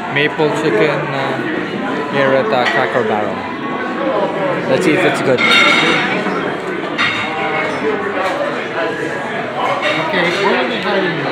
maple chicken here at Cracker Barrel. Let's see if it's good. Okay, what are they hiding?